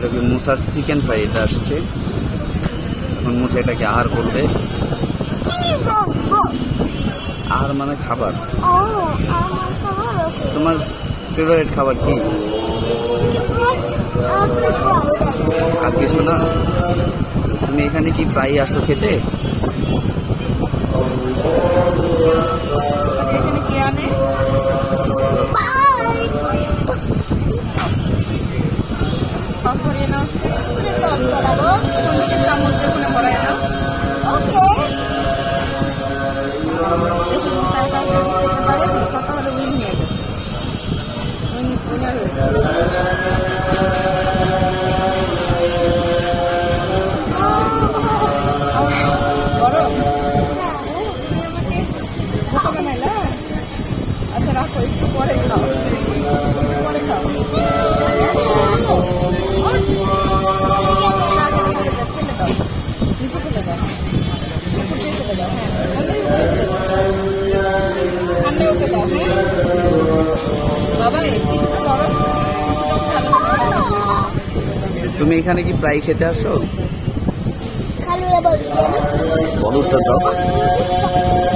মুসার chicken fry এটা আসছে। এখন মুসা এটাকে আহার করবে। আহার মানে খাবার। তোমার ফেভারিট খাবার কি? আর কিছু না? তুমি এখানে কি প্রায় আসো খেতে? এখানে কি আনে? সস ভরিয়ে নাও। সস ভরাবো। চামচ দিয়ে ওখানে ভরাই নাও। ওকে। দেখি মুসাটা যদি খেতে পারে, মুসা তাহলে উইন নিয়ে যাবে। উইনার হয়ে যাবে। গরম? বোকা বানাইলা? আচ্ছা রাখো, একটু পরে খাও। একটু পরে খাও। ফেলে দাও, নিচে ফেলে দাও, উপর দিয়ে ফেলে দাও। সামনে ওকে দাও। হ্যাঁ বাবা, কিছুটা গরম। তুমি এখানে কি প্রায় খেতে আসো? খালুরা বলছিল না? বলো তো দাও।